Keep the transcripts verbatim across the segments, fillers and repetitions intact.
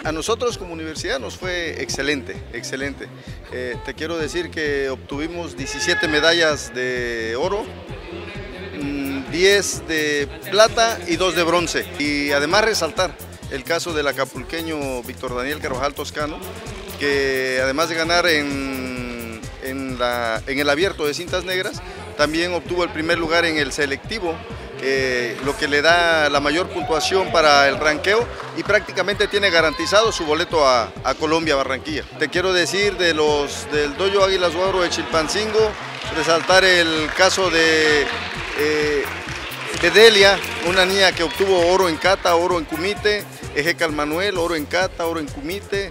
A nosotros como universidad nos fue excelente, excelente. Eh, te quiero decir que obtuvimos diecisiete medallas de oro, diez de plata y dos de bronce. Y además resaltar el caso del acapulqueño Víctor Daniel Carvajal Toscano, que además de ganar en, en, la, en el abierto de cintas negras, también obtuvo el primer lugar en el selectivo, eh, lo que le da la mayor puntuación para el ranqueo y prácticamente tiene garantizado su boleto a, a Colombia, Barranquilla. Te quiero decir de los del Dojo Águilas Guagro de Chilpancingo, resaltar el caso de eh, Bedelia, una niña que obtuvo oro en kata, oro en kumite, Ejecal Manuel, oro en kata, oro en kumite,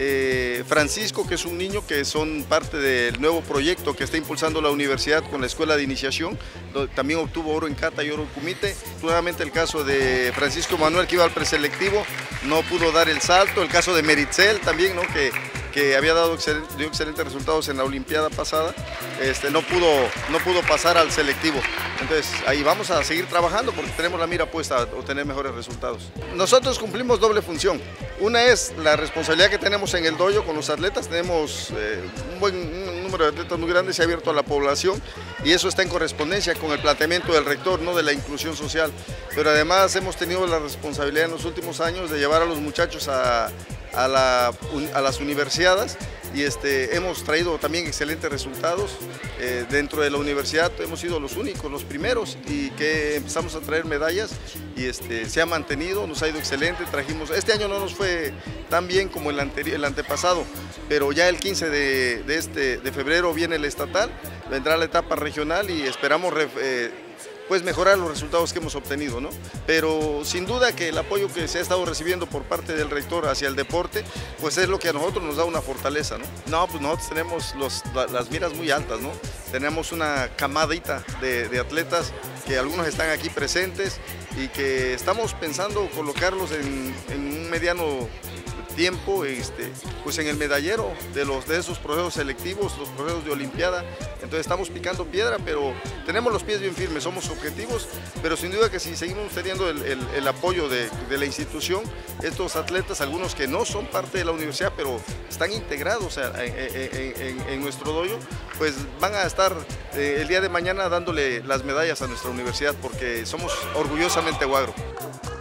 eh, Francisco, que es un niño que son parte del nuevo proyecto que está impulsando la universidad con la escuela de iniciación, también obtuvo oro en kata y oro en kumite. Nuevamente el caso de Francisco Manuel, que iba al preselectivo, no pudo dar el salto. El caso de Meritzel también, ¿no? que, que había dado excelente, dio excelentes resultados en la olimpiada pasada, este, no, pudo, no pudo pasar al selectivo. Entonces ahí vamos a seguir trabajando porque tenemos la mira puesta a obtener mejores resultados. Nosotros cumplimos doble función. Una es la responsabilidad que tenemos en el dojo con los atletas. Tenemos eh, un buen un número de atletas muy grande, se ha abierto a la población y eso está en correspondencia con el planteamiento del rector, ¿no? de la inclusión social. Pero además hemos tenido la responsabilidad en los últimos años de llevar a los muchachos a, a, la, a las universidades. Y este, hemos traído también excelentes resultados. Eh, dentro de la universidad hemos sido los únicos, los primeros, y que empezamos a traer medallas y este, se ha mantenido, nos ha ido excelente. Trajimos, este año no nos fue tan bien como el, anterior, el antepasado, pero ya el quince de, de, este, de febrero viene el estatal, vendrá la etapa regional y esperamos eh, pues mejorar los resultados que hemos obtenido, ¿no? Pero sin duda que el apoyo que se ha estado recibiendo por parte del rector hacia el deporte, pues es lo que a nosotros nos da una fortaleza, ¿no? No, pues nosotros tenemos los, la, las miras muy altas, ¿no? Tenemos una camadita de, de atletas que algunos están aquí presentes y que estamos pensando colocarlos en, en un mediano tiempo este, pues en el medallero de, los, de esos procesos selectivos, los procesos de olimpiada. Entonces estamos picando piedra, pero tenemos los pies bien firmes, somos objetivos, pero sin duda que si seguimos teniendo el, el, el apoyo de, de la institución, estos atletas, algunos que no son parte de la universidad, pero están integrados en, en, en, en nuestro dojo, pues van a estar eh, el día de mañana dándole las medallas a nuestra universidad, porque somos orgullosamente Guagro.